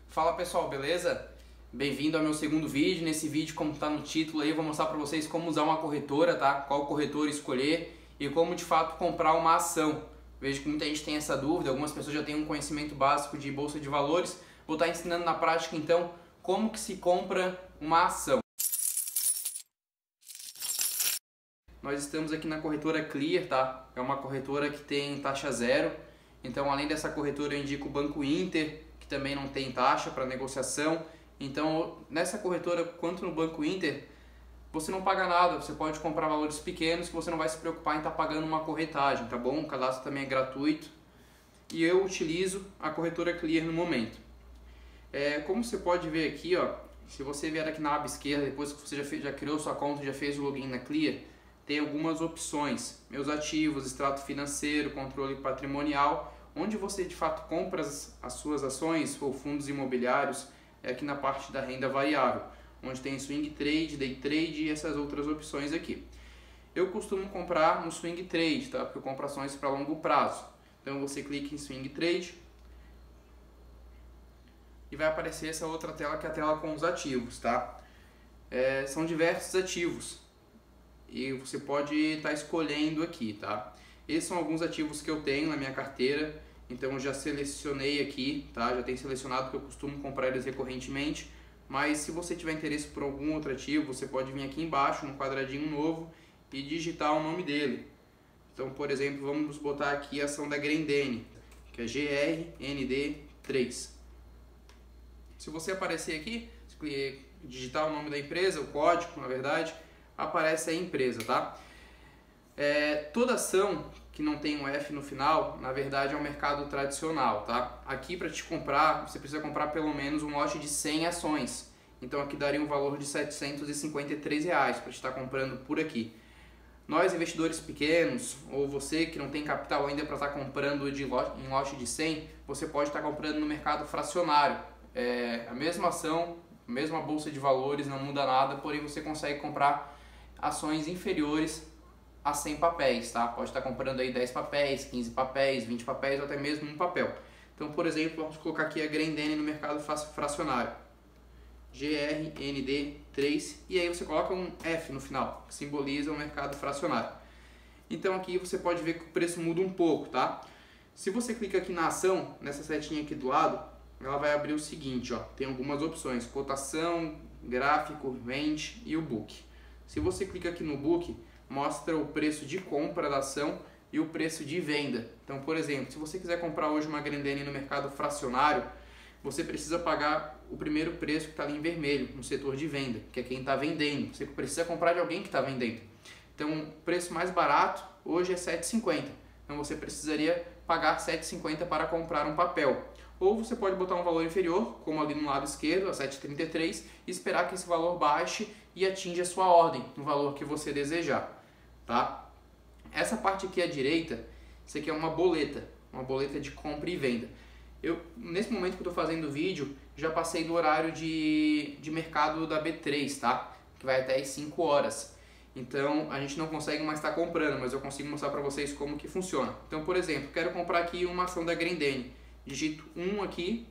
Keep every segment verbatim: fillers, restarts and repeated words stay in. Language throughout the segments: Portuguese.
Fala pessoal, beleza? Bem-vindo ao meu segundo vídeo. Nesse vídeo, como está no título aí, eu vou mostrar para vocês como usar uma corretora, tá? Qual corretora escolher e como de fato comprar uma ação. Vejo que muita gente tem essa dúvida, algumas pessoas já têm um conhecimento básico de bolsa de valores. Vou estar ensinando na prática então como que se compra uma ação. Nós estamos aqui na corretora Clear, tá? É uma corretora que tem taxa zero. Então, além dessa corretora, eu indico o Banco Inter, que também não tem taxa para negociação. Então, nessa corretora, quanto no Banco Inter, você não paga nada. Você pode comprar valores pequenos que você não vai se preocupar em estar pagando uma corretagem, tá bom? O cadastro também é gratuito. E eu utilizo a corretora Clear no momento. É, como você pode ver aqui, ó, se você vier aqui na aba esquerda, depois que você já, fez, já criou sua conta, já fez o login na Clear, tem algumas opções, meus ativos, extrato financeiro, controle patrimonial, onde você de fato compra as, as suas ações ou fundos imobiliários, é aqui na parte da renda variável, onde tem swing trade, day trade e essas outras opções aqui. Eu costumo comprar no swing trade, tá? Porque eu compro ações para longo prazo. Então você clica em swing trade e vai aparecer essa outra tela que é a tela com os ativos, tá? É, são diversos ativos. E você pode estar escolhendo aqui, tá? Esses são alguns ativos que eu tenho na minha carteira, então eu já selecionei aqui, tá? Já tenho selecionado porque eu costumo comprar eles recorrentemente, mas se você tiver interesse por algum outro ativo, você pode vir aqui embaixo no quadradinho novo e digitar o nome dele. Então, por exemplo, vamos botar aqui a ação da Grendene, que é G R N D três. Se você aparecer aqui, digitar o nome da empresa, o código, na verdade, aparece a empresa, tá? É, toda ação que não tem um F no final, na verdade é um mercado tradicional, tá? Aqui para te comprar, você precisa comprar pelo menos um lote de cem ações. Então aqui daria um valor de setecentos e cinquenta e três reais para te estar comprando por aqui. Nós investidores pequenos, ou você que não tem capital ainda para estar comprando de lote, em lote de cem, você pode estar comprando no mercado fracionário. É, a mesma ação, a mesma bolsa de valores, não muda nada, porém você consegue comprar ações inferiores a cem papéis, tá? Pode estar comprando aí dez papéis, quinze papéis, vinte papéis ou até mesmo um papel. Então, por exemplo, vamos colocar aqui a Grendene no mercado fracionário. G R N D três e aí você coloca um F no final, que simboliza o mercado fracionário. Então aqui você pode ver que o preço muda um pouco, tá? Se você clica aqui na ação, nessa setinha aqui do lado, ela vai abrir o seguinte, ó, tem algumas opções, cotação, gráfico, vende e o book. Se você clica aqui no book, mostra o preço de compra da ação e o preço de venda. Então, por exemplo, se você quiser comprar hoje uma Grendene no mercado fracionário, você precisa pagar o primeiro preço que está ali em vermelho, no setor de venda, que é quem está vendendo. Você precisa comprar de alguém que está vendendo. Então, o preço mais barato hoje é sete reais e cinquenta centavos. Então, você precisaria pagar sete reais e cinquenta centavos para comprar um papel. Ou você pode botar um valor inferior, como ali no lado esquerdo, a sete reais e trinta e três centavos, e esperar que esse valor baixe e atinja a sua ordem, no valor que você desejar, tá? Essa parte aqui à direita, isso aqui é uma boleta, uma boleta de compra e venda. Eu, nesse momento que eu estou fazendo o vídeo, já passei do horário de, de mercado da B três, tá? Que vai até as cinco horas. Então, a gente não consegue mais estar comprando, mas eu consigo mostrar para vocês como que funciona. Então, por exemplo, quero comprar aqui uma ação da Grendene. Digito um aqui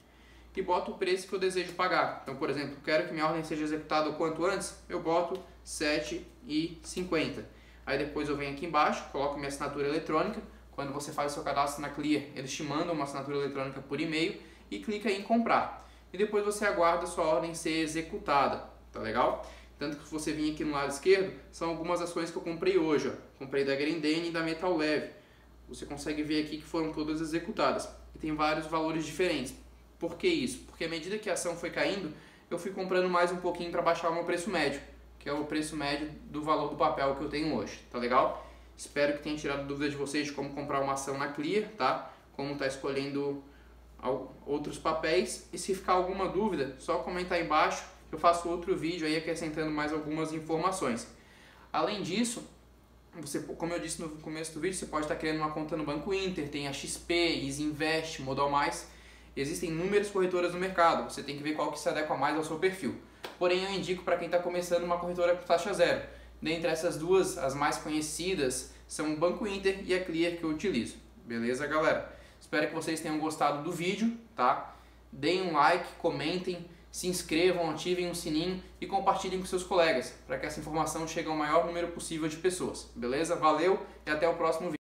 e boto o preço que eu desejo pagar. Então, por exemplo, quero que minha ordem seja executada o quanto antes, eu boto sete reais e cinquenta centavos. Aí depois eu venho aqui embaixo, coloco minha assinatura eletrônica. Quando você faz o seu cadastro na Clear, eles te mandam uma assinatura eletrônica por e-mail e clica em comprar. E depois você aguarda a sua ordem ser executada, tá legal? Tanto que se você vir aqui no lado esquerdo, são algumas ações que eu comprei hoje. Ó. Comprei da Grendene e da Metal Leve. Você consegue ver aqui que foram todas executadas. E tem vários valores diferentes. Por que isso? Porque à medida que a ação foi caindo, eu fui comprando mais um pouquinho para baixar o meu preço médio, que é o preço médio do valor do papel que eu tenho hoje, tá legal? Espero que tenha tirado dúvidas de vocês de como comprar uma ação na Clear, tá? Como tá escolhendo outros papéis. E se ficar alguma dúvida, só comentar aí embaixo, que eu faço outro vídeo aí acrescentando mais algumas informações. Além disso, você, como eu disse no começo do vídeo, você pode estar criando uma conta no Banco Inter, tem a X P, Easy Invest, Modal Mais. Existem inúmeras corretoras no mercado, você tem que ver qual que se adequa mais ao seu perfil. Porém, eu indico para quem está começando uma corretora com taxa zero. Dentre essas duas, as mais conhecidas são o Banco Inter e a Clear que eu utilizo. Beleza, galera? Espero que vocês tenham gostado do vídeo, tá? deem um like, comentem, se inscrevam, ativem o sininho e compartilhem com seus colegas, para que essa informação chegue ao maior número possível de pessoas. Beleza? Valeu e até o próximo vídeo.